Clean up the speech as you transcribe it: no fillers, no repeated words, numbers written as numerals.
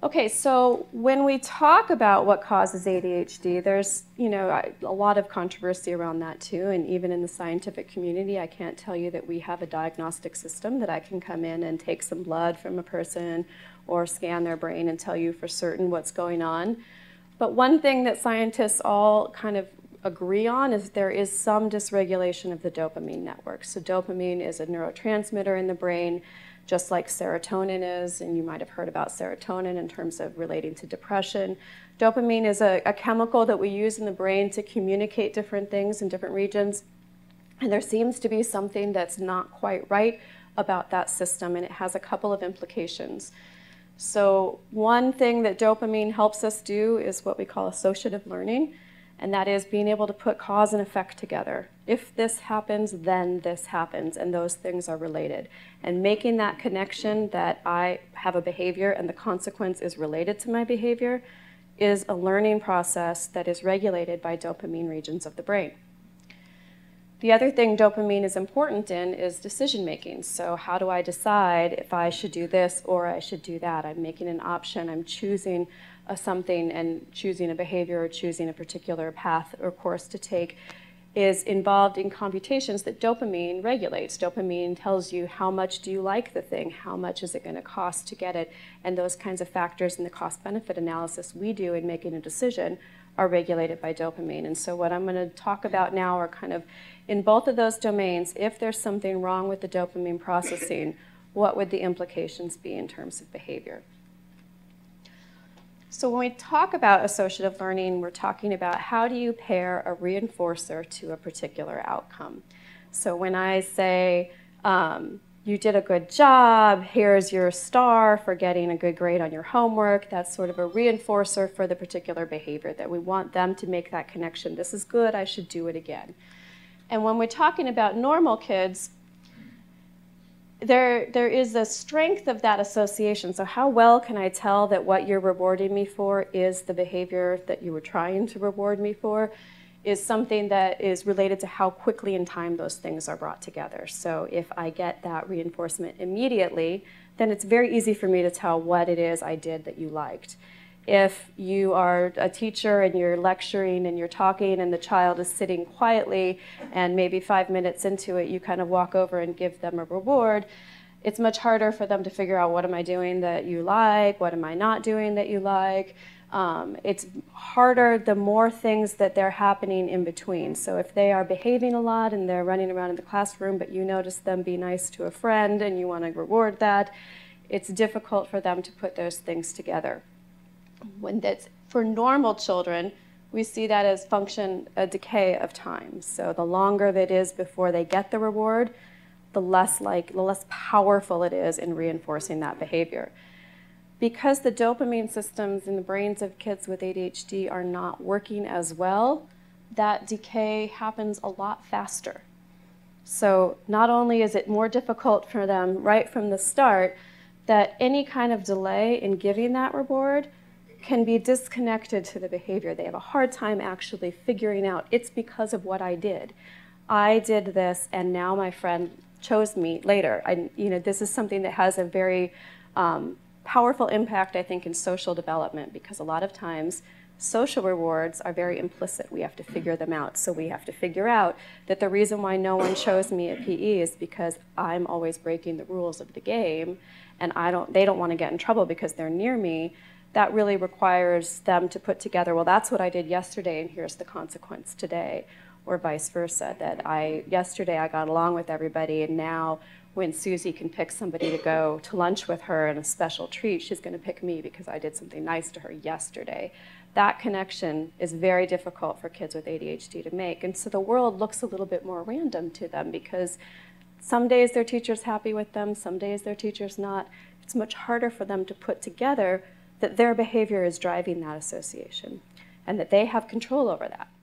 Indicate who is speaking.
Speaker 1: Okay, so when we talk about what causes ADHD, there's, a lot of controversy around that too, and even in the scientific community, I can't tell you that we have a diagnostic system that I can come in and take some blood from a person or scan their brain and tell you for certain what's going on. But one thing that scientists all kind of agree on is there is some dysregulation of the dopamine network. So dopamine is a neurotransmitter in the brain, just like serotonin is, and you might have heard about serotonin in terms of relating to depression. Dopamine is a chemical that we use in the brain to communicate different things in different regions, and there seems to be something that's not quite right about that system, and it has a couple of implications. So one thing that dopamine helps us do is what we call associative learning, and that is being able to put cause and effect together. If this happens, then this happens, and those things are related. And making that connection that I have a behavior and the consequence is related to my behavior is a learning process that is regulated by dopamine regions of the brain. The other thing dopamine is important in is decision making. So how do I decide if I should do this or I should do that? I'm making an option, I'm choosing something and choosing a behavior or choosing a particular path or course to take is involved in computations that dopamine regulates. Dopamine tells you how much do you like the thing, how much is it going to cost to get it, and those kinds of factors in the cost-benefit analysis we do in making a decision are regulated by dopamine. And so what I'm going to talk about now are kind of in both of those domains, if there's something wrong with the dopamine processing, what would the implications be in terms of behavior? So when we talk about associative learning, we're talking about how do you pair a reinforcer to a particular outcome. So when I say, you did a good job, here's your star for getting a good grade on your homework, that's sort of a reinforcer for the particular behavior that we want them to make that connection. This is good, I should do it again. And when we're talking about normal kids, there is a strength of that association. So how well can I tell that what you're rewarding me for is the behavior that you were trying to reward me for is something that is related to how quickly in time those things are brought together. So if I get that reinforcement immediately, then it's very easy for me to tell what it is I did that you liked. If you are a teacher and you're lecturing and you're talking and the child is sitting quietly and maybe 5 minutes into it you kind of walk over and give them a reward, it's much harder for them to figure out what am I doing that you like, what am I not doing that you like. It's harder the more things that they're happening in between. So if they are behaving a lot and they're running around in the classroom but you notice them be nice to a friend and you want to reward that, it's difficult for them to put those things together. When that's for normal children, we see that as a decay of time. So the longer that is before they get the reward, the less powerful it is in reinforcing that behavior. Because the dopamine systems in the brains of kids with ADHD are not working as well, that decay happens a lot faster. So not only is it more difficult for them right from the start, that any kind of delay in giving that reward can be disconnected to the behavior. They have a hard time actually figuring out it's because of what I did. I did this and now my friend chose me later. This is something that has a very powerful impact, I think, in social development because a lot of times social rewards are very implicit. We have to figure them out. So we have to figure out that the reason why no one chose me at PE is because I'm always breaking the rules of the game and they don't want to get in trouble because they're near me. That really requires them to put together, well, that's what I did yesterday, and here's the consequence today, or vice versa, that yesterday I got along with everybody, and now when Susie can pick somebody to go to lunch with her and a special treat, she's going to pick me because I did something nice to her yesterday. That connection is very difficult for kids with ADHD to make, and so the world looks a little bit more random to them because some days their teacher's happy with them, some days their teacher's not. It's much harder for them to put together that their behavior is driving that association and that they have control over that.